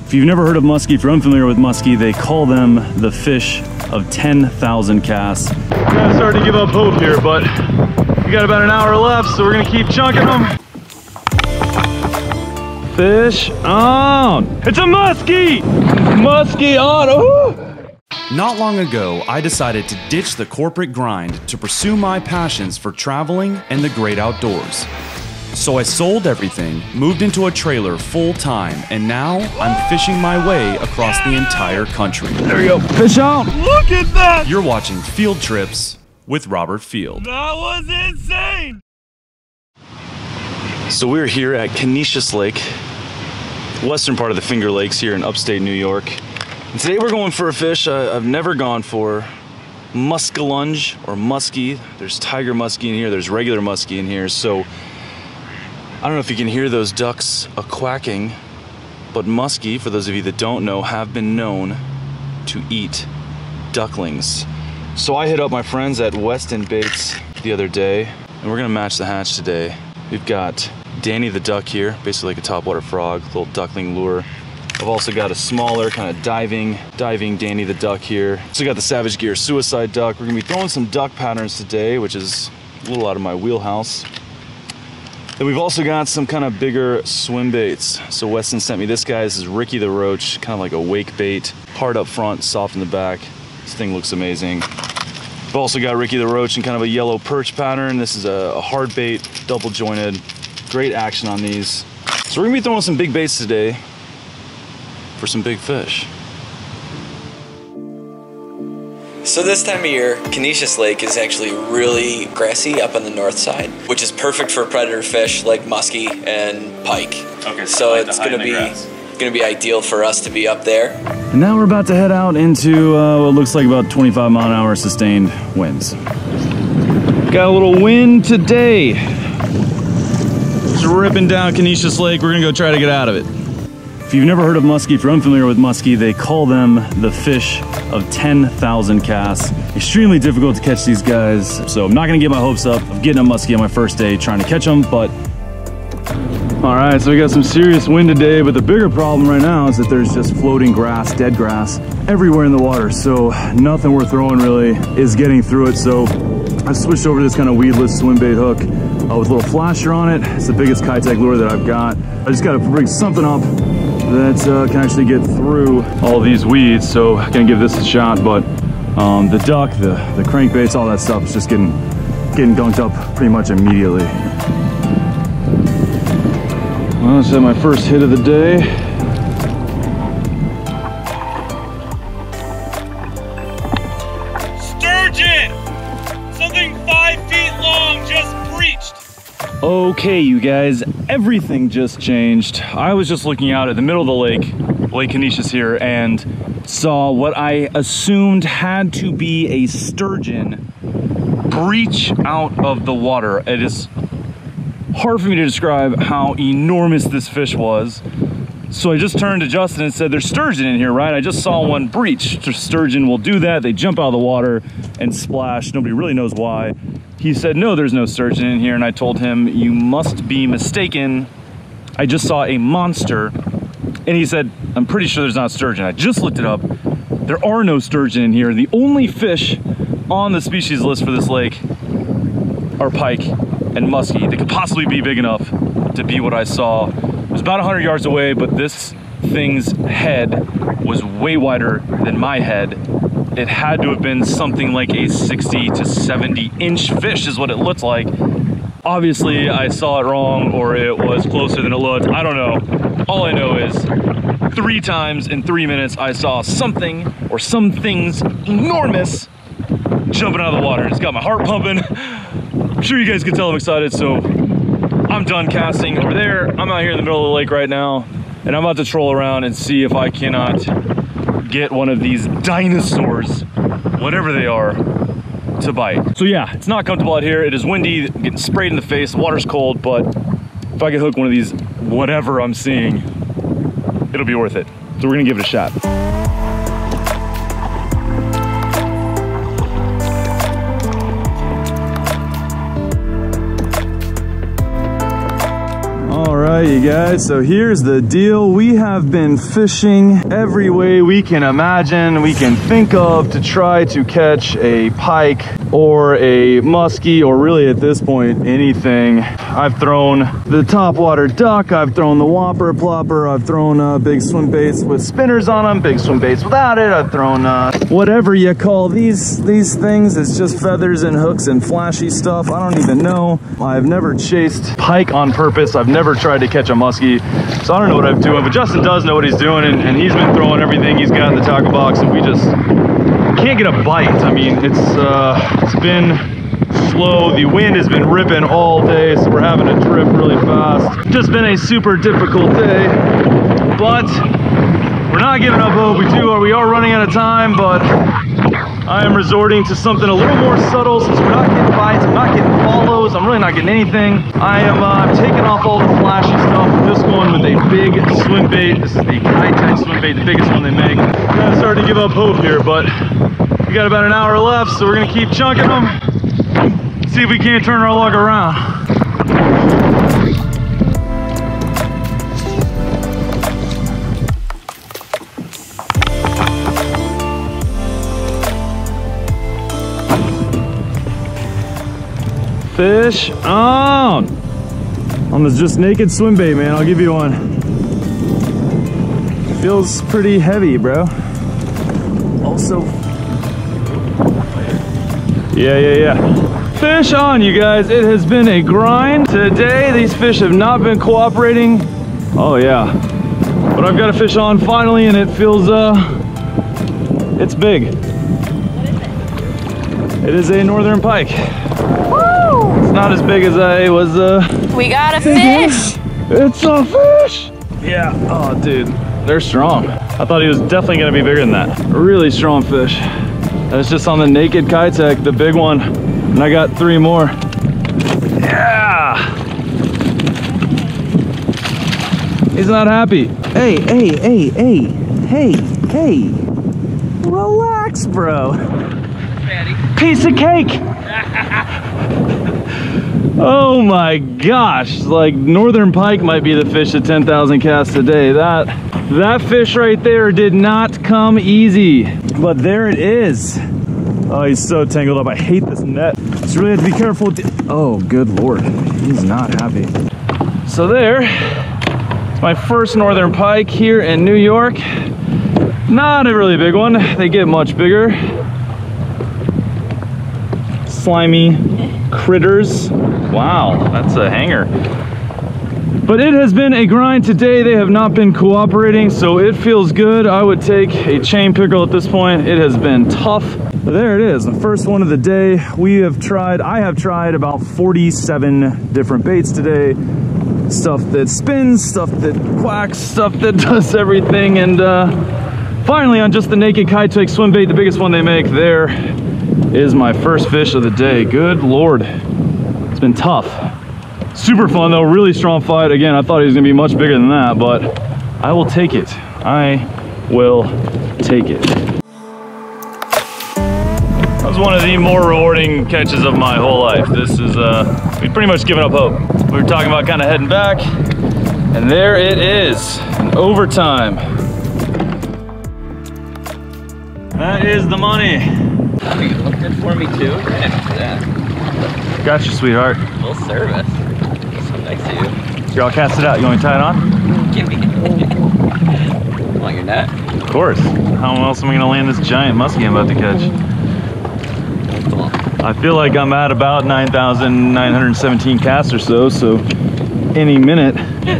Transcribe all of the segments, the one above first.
If you've never heard of muskie, if you're unfamiliar with muskie, they call them the fish of 10,000 casts. I'm kind of starting to give up hope here, but we got about an hour left, so we're gonna keep chunking them. Fish on! It's a muskie! Muskie on! Ooh. Not long ago, I decided to ditch the corporate grind to pursue my passions for traveling and the great outdoors. So I sold everything, moved into a trailer full-time, and now I'm fishing my way across the entire country. There we go, fish on! Look at that! You're watching Field Trips with Robert Field. That was insane! So we're here at Conesus Lake, western part of the Finger Lakes here in upstate New York. And today we're going for a fish I've never gone for, muskellunge or muskie. There's tiger muskie in here, there's regular muskie in here, so I don't know if you can hear those ducks a-quacking, but muskie, for those of you that don't know, have been known to eat ducklings. So I hit up my friends at Weston Baits the other day, and we're gonna match the hatch today. We've got Danny the duck here, basically like a topwater frog, little duckling lure. I've also got a smaller kind of diving Danny the duck here. So got the Savage Gear Suicide duck. We're gonna be throwing some duck patterns today, which is a little out of my wheelhouse. Then we've also got some kind of bigger swim baits. So Weston sent me this guy. This is Ricky the Roach, kind of like a wake bait. Hard up front, soft in the back. This thing looks amazing. We've also got Ricky the Roach in kind of a yellow perch pattern. This is a hard bait, double jointed. Great action on these. So we're gonna be throwing some big baits today for some big fish. So this time of year, Conesus Lake is actually really grassy up on the north side, which is perfect for predator fish like muskie and pike. Okay, so it's gonna be ideal for us to be up there. And now we're about to head out into what looks like about 25-mile-an-hour sustained winds. Got a little wind today. It's ripping down Conesus Lake. We're gonna go try to get out of it. If you've never heard of muskie, if you're unfamiliar with muskie, they call them the fish of 10,000 casts. Extremely difficult to catch these guys, so I'm not gonna get my hopes up of getting a muskie on my first day trying to catch them, but all right, so we got some serious wind today, but the bigger problem right now is that there's just floating grass, dead grass, everywhere in the water, so nothing we're throwing really is getting through it. So I switched over to this kind of weedless swim bait hook with a little flasher on it. It's the biggest Kayak lure that I've got. I just gotta bring something up that can actually get through all these weeds, so I'm gonna give this a shot. But the duck, the crankbaits, all that stuff is just getting gunked up pretty much immediately. Well, this is my first hit of the day. Sturgeon! Something 5 feet long just breached. Okay, you guys, everything just changed. I was just looking out at the middle of the lake, Lake Conesus here, and saw what I assumed had to be a sturgeon breach out of the water. It is hard for me to describe how enormous this fish was. So I just turned to Justin and said, there's sturgeon in here, right? I just saw one breach. Sturgeon will do that. They jump out of the water and splash. Nobody really knows why. He said, no, there's no sturgeon in here. And I told him, you must be mistaken. I just saw a monster. And he said, I'm pretty sure there's not sturgeon. I just looked it up. There are no sturgeon in here. The only fish on the species list for this lake are pike and muskie. They could possibly be big enough to be what I saw. It was about 100 yards away, but this thing's head was way wider than my head. It had to have been something like a 60 to 70 inch fish is what it looked like. Obviously I saw it wrong, or it was closer than it looked. I don't know. All I know is 3 times in 3 minutes I saw something or some things enormous jumping out of the water. It's got my heart pumping. I'm sure you guys can tell I'm excited, so I'm done casting over there. I'm out here in the middle of the lake right now, and I'm about to troll around and see if I cannot get one of these dinosaurs, whatever they are, to bite. So yeah, it's not comfortable out here. It is windy, getting sprayed in the face, the water's cold, but if I can hook one of these, whatever I'm seeing, it'll be worth it. So we're gonna give it a shot. right, you guys, so here's the deal. We have been fishing every way we can imagine, we can think of, to try to catch a pike or a muskie, or really at this point, anything. I've thrown the topwater duck, I've thrown the whopper plopper, I've thrown big swim baits with spinners on them, big swim baits without it, I've thrown whatever you call these things. It's just feathers and hooks and flashy stuff. I don't even know. I've never chased pike on purpose. I've never tried to catch a muskie, so I don't know what I'm doing, but Justin does know what he's doing, and he's been throwing everything he's got in the tackle box, and we just can't get a bite. I mean, it's been slow. The wind has been ripping all day, so we're having to trip really fast. Just been a super difficult day, but we're not giving up hope. We are running out of time, but I am resorting to something a little more subtle since we're not getting bites, I'm not getting follows, I'm really not getting anything. I'm taking off all the flashy stuff. I'm just going with a big swim bait. This is the Kayak swim bait, the biggest one they make. I'm kind of starting to give up hope here, but we got about an hour left, so we're gonna keep chunking them. See if we can't turn our luck around. Fish on the just naked swim bait, man. I'll give you one. Feels pretty heavy, bro. Also, yeah. Fish on, you guys. It has been a grind today. These fish have not been cooperating. Oh yeah, but I've got a fish on finally, and it feels it's big. It is a northern pike. It's not as big as I was we got a fish! It's a fish! Yeah, oh dude, they're strong. I thought he was definitely gonna be bigger than that. A really strong fish. And it's just on the naked Kayak, the big one. And I got 3 more. Yeah! He's not happy. Hey. Relax, bro. Piece of cake! Oh my gosh, like northern pike might be the fish at 10,000 casts a day. That fish right there did not come easy, but there it is. Oh, he's so tangled up. I hate this net. Just really have to be careful. Oh, good Lord, he's not happy. So there, it's my first northern pike here in New York. Not a really big one. They get much bigger. Slimy critters. Wow, that's a hanger. But it has been a grind today. They have not been cooperating, so it feels good. I would take a chain pickerel at this point. It has been tough. But there it is, the first one of the day. I have tried about 47 different baits today. Stuff that spins, stuff that quacks, stuff that does everything. And finally, on just the naked Kayak swim bait, the biggest one they make, there is my first fish of the day. Good Lord. It's been tough. Super fun though, really strong fight. Again, I thought he was gonna be much bigger than that, but I will take it. I will take it. That was one of the more rewarding catches of my whole life. This is, we've pretty much given up hope. We were talking about kind of heading back, and there it is, in overtime. That is the money. You look good for me too, right after that. Got you, sweetheart. Full service. So nice of you. Here, I'll cast it out. You want me to tie it on? Give me. Want your net? Of course. How else am I gonna land this giant muskie I'm about to catch? I feel like I'm at about 9,917 casts or so any minute.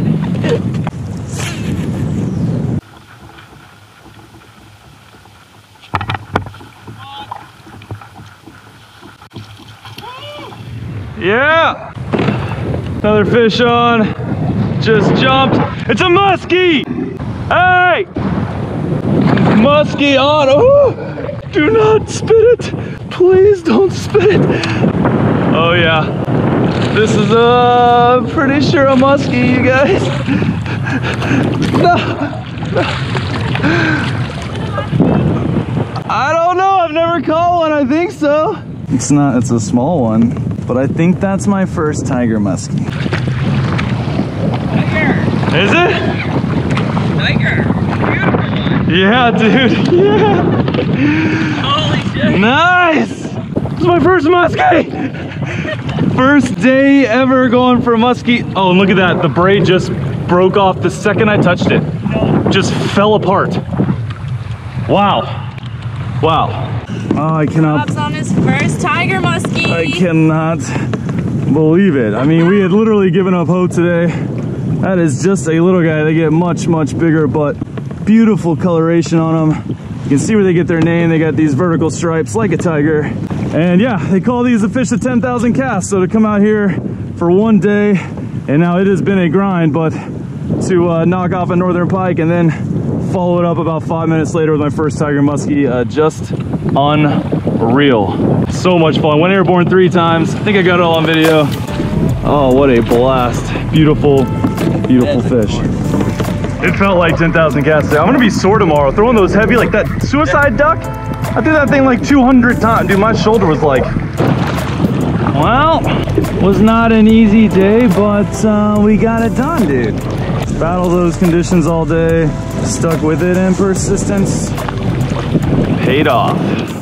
Yeah! Another fish on. Just jumped. It's a muskie! Hey! Muskie on. Oh! Do not spit it. Please don't spit it. Oh yeah. This is pretty sure a muskie, you guys. No. I don't know. I've never caught one. I think so. It's not. It's a small one. But I think that's my first tiger muskie. Right here. Is it? Tiger. Beautiful one. Yeah, dude. Yeah. Holy shit. Nice. This is my first muskie. First day ever going for a muskie. Oh, and look at that. The braid just broke off the second I touched it. Just fell apart. Wow. Wow. Oh, I cannot. Bob's on his first tiger muskie. I cannot believe it. I mean, we had literally given up hope today. That is just a little guy. They get much, much bigger, but beautiful coloration on them. You can see where they get their name. They got these vertical stripes like a tiger. And yeah, they call these the fish of 10,000 casts. So to come out here for one day, and now it has been a grind, but to knock off a northern pike and then follow it up about 5 minutes later with my first tiger muskie, just unreal. So much fun. Went airborne 3 times. I think I got it all on video. Oh, what a blast. Beautiful, beautiful fish. It felt like 10,000 casts today. I'm gonna be sore tomorrow. Throwing those heavy, like that suicide duck. I threw that thing like 200 times. Dude, my shoulder was like, well, was not an easy day, but we got it done, dude. Battled those conditions all day, stuck with it, and persistence paid off.